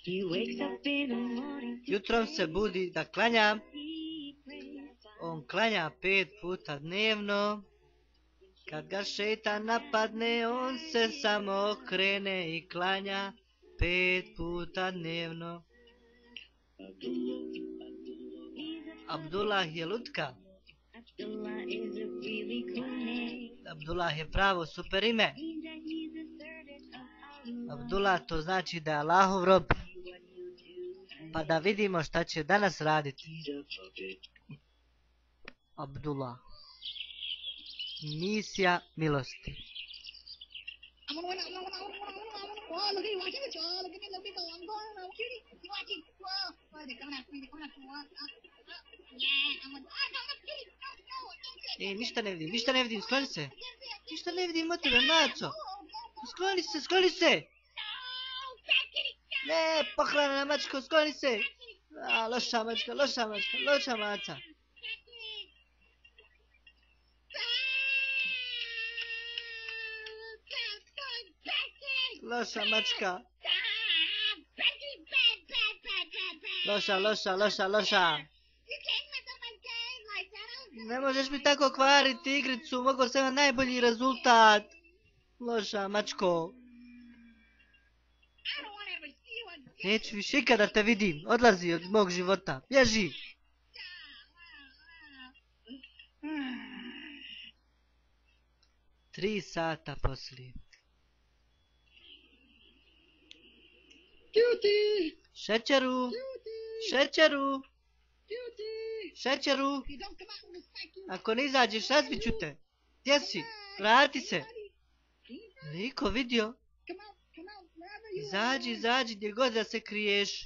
Jutrom se budi da klanja. On klanja 5 puta dnevno. Kad ga šeitan napadne, on se samo okrene i klanja 5 puta dnevno. Abdullah je lutka. Abdullah je pravo super ime. Abdullah to znači da je Allahov rob. Pa da vidimo šta će danas raditi. Abdullah. Misija milosti. Ništa ne vidim, skloni se. Ništa ne vidim od tebe, maco. Skloni se. Ne, pohrana mačko, skloni se. Loša maca. Loša mačka. Loša. Ne možeš mi tako kvariti igricu, mogu sam imati najbolji rezultat. Loša mačko. Neću više ikada te vidim, odlazi od mog života, bježi. Tri sata poslije. Šećeru. Ako ne izađeš, razbit ću te. Gdje si? Vrati se. Niko vidio. Izađi, gdje god da se kriješ.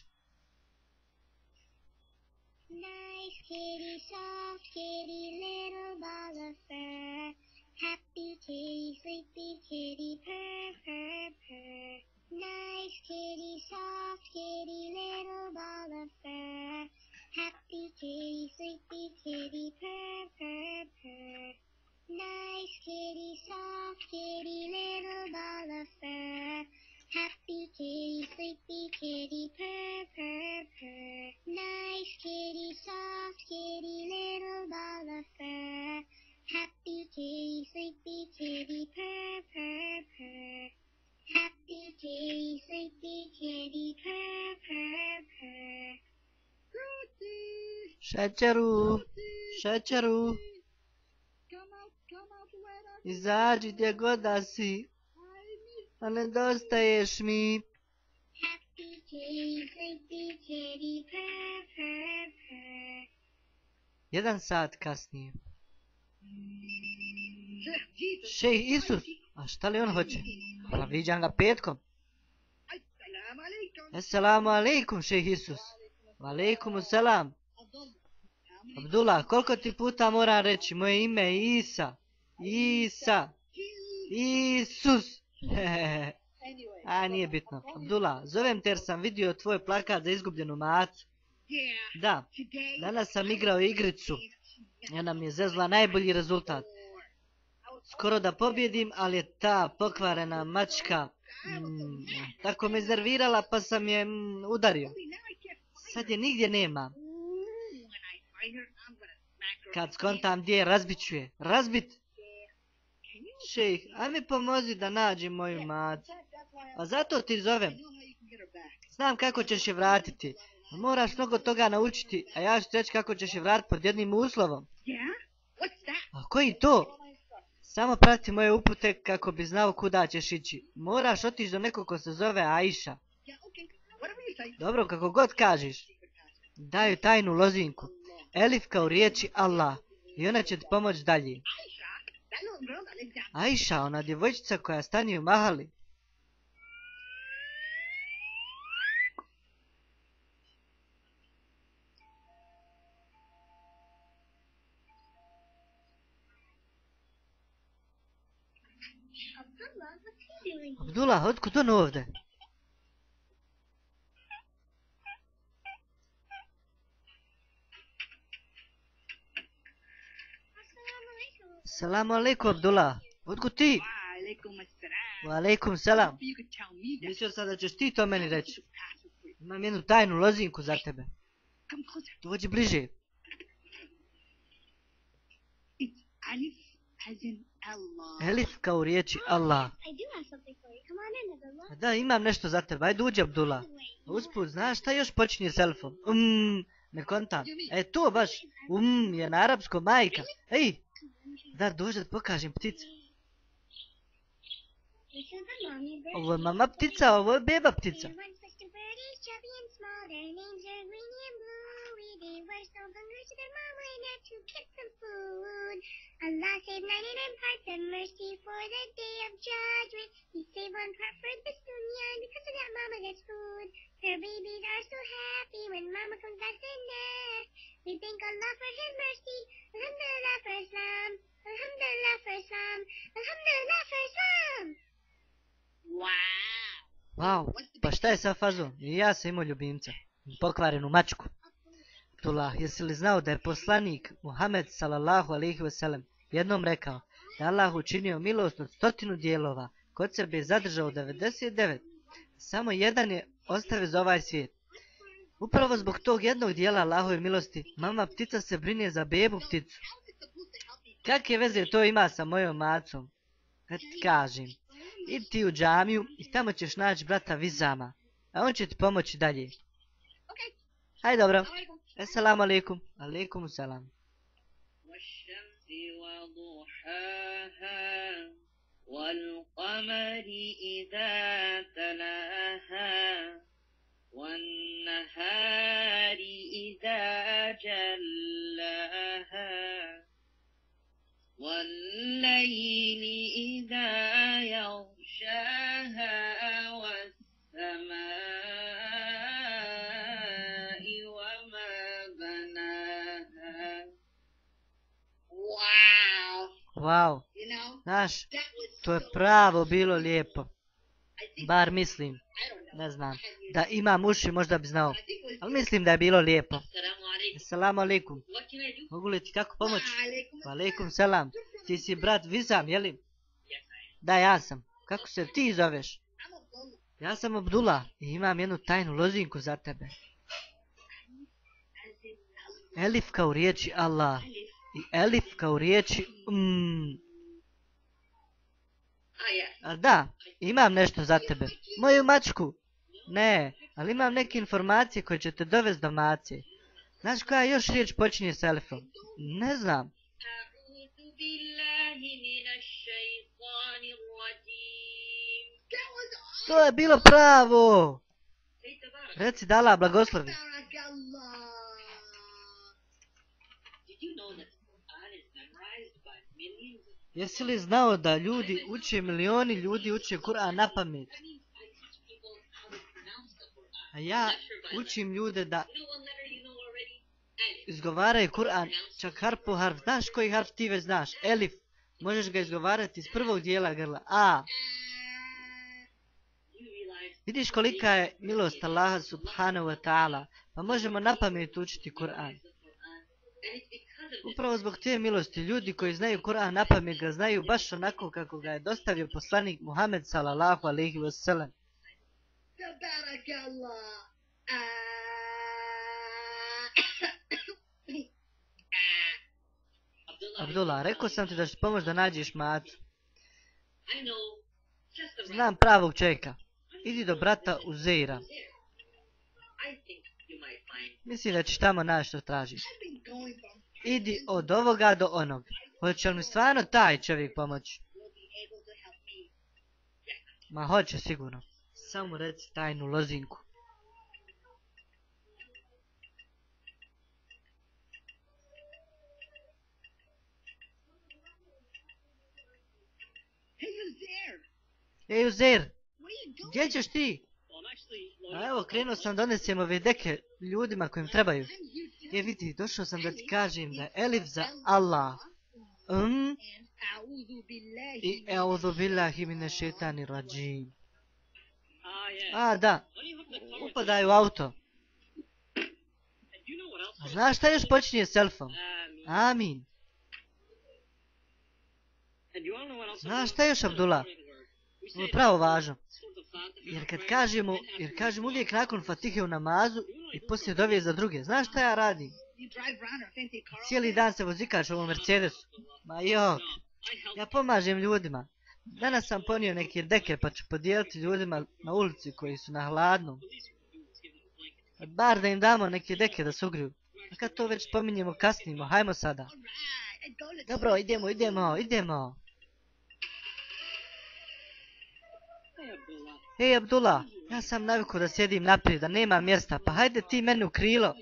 Nice kitty, soft kitty, little ball of fur. Happy kitty, sleepy kitty, purr, purr, purr. Nice kitty, soft kitty, little ball of fur. Happy kitty, sleepy kitty, purr, purr, purr. Nice kitty, soft kitty, little ball of fur. Happy kitty, sleepy kitty, purr, purr, purr. Nice kitty, soft kitty, little ball of fur. Happy kitty, sleepy kitty, purr, purr, purr. Happy kitty, sleepy kitty, purr, purr, purr. Šećeru. Izađi gdje god da si. A nedostaješ mi. Happy kitty, sleepy kitty, purr, purr, purr. 1 sat kasnije. Šejh Isus, a šta li on hoće? Pa viđam ga petkom. Assalamu alaikum, šejh Isus. Walaikum selam. Abdullah, koliko ti puta moram reći moje ime je Isa. Isus. A, nije bitno. Abdullah, zovem te jer sam vidio tvoj plakat za izgubljenu macu. Da, danas sam igrao igricu. I ona mi je zezla najbolji rezultat. Skoro da pobjedim, ali je ta pokvarena mačka tako me iznervirala pa sam je udario. Sad je nigdje nema. Kad skontam gdje je, razbit ću je. Razbit! Šejh, aj mi pomozi da nađem moju macu. A zato ti zovem. Znam kako ćeš je vratiti. Moraš mnogo toga naučiti, a ja ću ti reći kako ćeš je vratiti pod jednim uslovom. A koji to? Samo prati moje upute kako bi znao kuda ćeš ići. Moraš otići do nekog ko se zove Aisha. Dobro, kako god kažeš. Daju tajnu lozinku. Elif kao riječi Allah. I ona će ti pomoći dalje. Aisha, ona djevojčica koja stani u mahali. Abdullah, otkud on ovdje? Assalamu alaikum, Abdullah. Otkud ti? Wa alaikum salam. Mislio sam da ćeš ti to meni reći. Imam jednu tajnu lozinku za tebe. Come closer. Dođi bliže. It's Alif as in Allah. Elif kao u riječi Allah. I do have something for you. Come on in, Abdullah. Da, imam nešto za tebe. Ajde uđi, Abdullah. Usput, znaš šta još počinje s elfom? Ne kontam. To baš. Je na arapskom majka. Ej, da dođe da pokažem pticu. This is the mommy bird. Ovo je mama ptica, ovo je beba ptica. One such a bird is chubby and small. Their names are Greeny and Bluey. They were so hungry to their mama and had to get some food. Allah saved 99 parts of mercy for the day of judgment. He saved one part for this dunya, and because of that mama gets food. Her babies are so happy when mama comes back to nest. We thank Allah for his mercy. Alhamdulillah for Islam. Alhamdulillah for Islam. Alhamdulillah for Islam. Wow, pa šta je sa fazom? I ja sam imao ljubimca. Pokvarenu mačku. Abdullah, jesi li znao da je poslanik Muhammed sallallahu alejhi ve sellem jednom rekao da Allah učinio milost od 100 dijelova, kod sebe je zadržao 99, samo jedan je ostavio za ovaj svijet. Upravo zbog tog jednog dijela Allahove milosti, mama ptica se brine za bebu pticu. Kakve veze to ima sa mojom macom? Kad ti kažem, idi ti u džamiju i tamo ćeš naći brata Vizama, a on će ti pomoći dalje. Hajde, dobro. Assalamu alaikum. Alaikum salam. والشمس وضحاها والقمر إذا تلاها والنهار إذا جلاها والليل إذا يغشاها والسماء وما بناها. Wow. Wow, You know, znaš, that was to je so pravo bilo lijepo. I think Bar mislim, I don't know. ne znam, I had da imam uši možda bi znao. I think it was Ali mislim da je bilo lijepo. Assalamu alaikum. Assalamu alaikum. What can I do? Mogu li ti kako pomoći? Alaikum. Alaikum salam. Ti si brat Vizam, jeli? Yes, I am. Da, ja sam. Kako se ti zoveš? I'm Abdullah. Ja sam Abdullah i imam jednu tajnu lozinku za tebe. As in Allah. Elif kao u riječi Allah Alif. i Elif kao u riječi Ah, yes. A da, imam nešto za tebe. Moju mačku. Ne, ali imam neke informacije koje će te dovesti do mace. Znaš koja još riječ počinje s Elifom? Ne znam. أعوذ بالله من الشيطان الرجيم. That was To je bilo pravo. Say tabarak. Reci da Allah blagoslovi. Barakallah. Did you know that the Quran is memorized by millions of Jesi li znao da ljudi uče, milioni ljudi uče Kur'an na pamet? I teach people how to pronounce the Quran. A ja učim ljude da You know one letter you know already? Alif. izgovaraju Kur'an čak harf po harf. Znaš koji harf ti već znaš? Elif. Možeš ga izgovarati iz prvog dijela grla. A. You realize Vidiš kolika je milost Allaha subhanahu wa ta'ala. Pa možemo na pamet učiti Kur'an. the Quran. And it's because of this Upravo zbog te milosti ljudi koji znaju Kur'an na pamet ga znaju baš onako kako ga je dostavio poslanik Muhammed sallallahu alejhi ve sellem. Tabarakallah. Abdullah, rekao sam ti da ću pomoći da nađeš macu. I know just a Znam pravog čovjeka. Idi do brata Uzeira. there. I think you might find. Mislim da ćeš tamo naći što tražiš. I've been going from. Idi od ovoga do onog. Hoće li mi stvarno taj čovjek pomoći? Will be able to help me. Ma hoće sigurno. Samo reci tajnu lozinku. Hey, who's there? Ej Uzeir, Where you going? gdje ćeš ti? Well, I'm actually A evo, krenuo sam donesem ove deke ljudima kojim trebaju. I'm here to Vidi, došao sam da ti kažem da je Elif za Allah. and a'udhu billahi. I e'udhu billahi mine šetani rajim. Ah, yeah. A, da, When you hook the car, upadaju u auto. and you know what else? A znaš šta još počinje s elfom? Amin. And you all know what else? Znaš šta još, Abdullah? Ovo je pravo važno. Jer kažemo uvijek nakon Fatihe u namazu i poslije dovije za druge. Znaš šta ja radim? Cijeli dan se vozikaš u ovom Mercedesu. Ma jok. Ja pomažem ljudima. Danas sam ponio neke deke pa ću podijeliti ljudima na ulici koji su na hladnom. Bar da im damo neke deke da se ugriju. A kad to već spominjemo kasnimo, hajmo sada. Dobro, idemo. Hej Abdullah, ja sam navikao da sjedim naprijed, da nema mjesta, pa hajde ti meni u krilo.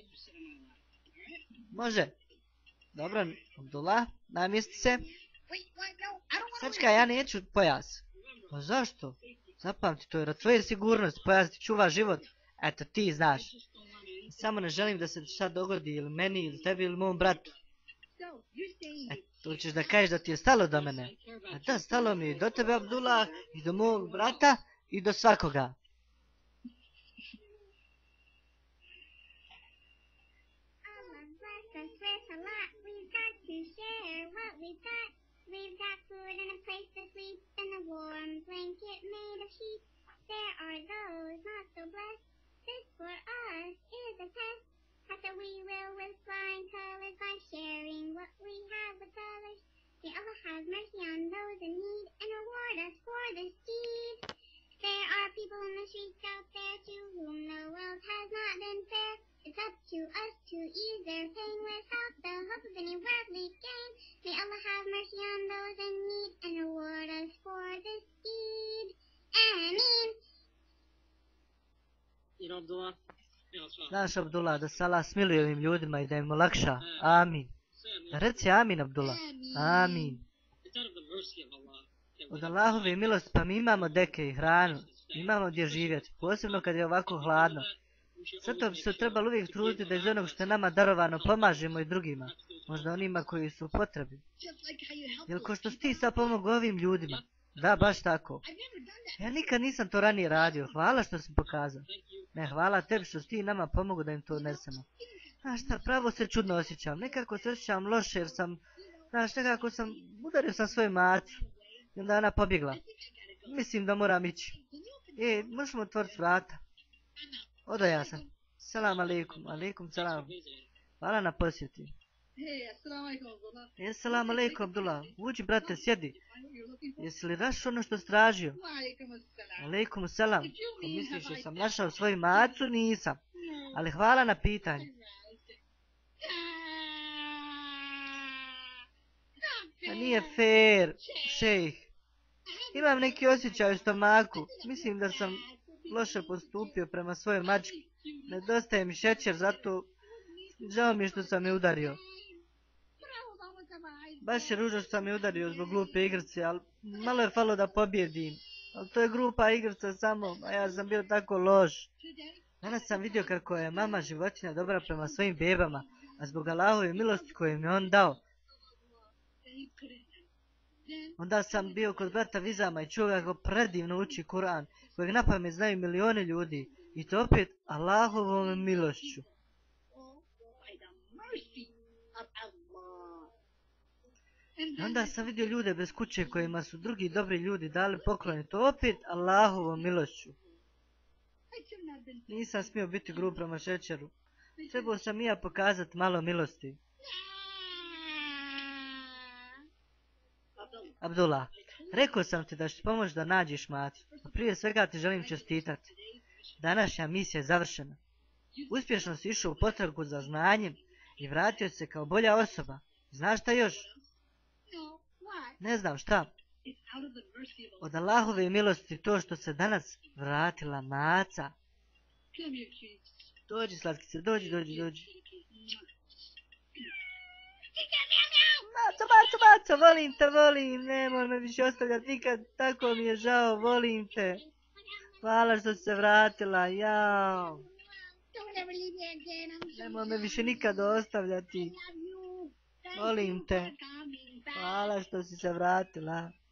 Može. Dobro, Abdullah, namjesti se. Sačekaj, ja neću pojas. Pa zašto? Zapamti, to je rad tvoje sigurnosti, pojas ti čuva život. Eto, ti znaš. Samo ne želim da se šta dogodi ili meni, ili tebi, ili mom bratu. To ćeš da kažeš da ti je stalo do mene. A da, stalo mi je do tebe, Abdullah, i do mog brata, i do svakoga. We've got food and a place to sleep and a warm blanket made of sheets. There are those not so blessed. This for us is a test. After we will with flying colors by sharing what we have with others. May Allah have mercy on those in need and reward us for this deed. There are people in the streets out there to whom the world has not been fair. It's up to us to ease their pain without the hope of any worldly gain. May Allah have mercy on those in need and reward us for this deed. Ameen. Znaš, Abdullah, da se Allah smiluje ovim ljudima i da im olakša. Amin. Reci amin, Abdullah. Amin. Od Allahove milosti pa mi imamo deke i hranu. Imamo gdje živjeti, posebno kad je ovako hladno. Zato bi se trebalo uvijek truditi da iz onog što je nama darovano pomažemo i drugima. Možda onima koji su u potrebi. Jel ko što si ti sad pomogu ovim ljudima? Da, baš tako. Ja nikad nisam to ranije radio. Hvala što si pokazao. Ne, hvala tebi što si ti nama pomogu da im to odnesemo. Znaš šta, pravo se čudno osjećam. Nekako se osjećam loše jer sam... Znaš, nekako sam... Udario sam svoju macu. I onda ona pobjegla. Mislim da moram ići. Možemo otvoriti vrata. Odaja sam. Salam alaikum. Alaikum salam. Hvala na posjeti. Salam alaikum, Abdullah. Uđi, brate, sjedi. Jesi li našao ono što si tražio? Alaikum salam. Ko misliš da sam našao svoju macu? Nisam. Ali hvala na pitanju. A nije fair, šejh. Imam neki osjećaj u stomaku. Mislim da sam loše postupio prema svojoj mački. Nedostaje mi šećer, zato žao mi je što sam je udario. Baš je ružno što sam je udario zbog glupe igrice, ali malo je falo da pobjedim. Ali to je grupa igrica samo, a ja sam bio tako loš. Danas sam vidio kako je mama životinja dobra prema svojim bebama, a zbog Allahove milosti koju mi je on dao. Onda sam bio kod brata Vizama i čuo kako predivno uči Kur'an, kojeg napamet znaju milioni ljudi. I to opet Allahovom milošću. Onda sam vidio ljude bez kuće kojima su drugi dobri ljudi dali pokloni. To opet Allahovom milošću. Nisam smio biti grub prema šećeru. Trebao sam i ja pokazati malo milosti. Abdullah, rekao sam ti da ću ti pomoći da nađeš macu. A prije svega ti želim čestitati. Današnja misija je završena. Uspješno si išao u potragu za znanjem i vratio se kao bolja osoba. Znaš šta još? Ne znam šta. Od Allahove milosti to što se danas vratila maca. Dođi, slatkice, dođi. Maco, volim, nemoj me više ostavljati nikad, tako mi je žao, volim te. Hvala što si se vratila, jao. Nemoj me više nikad ostavljati. Volim te. Hvala što si se vratila.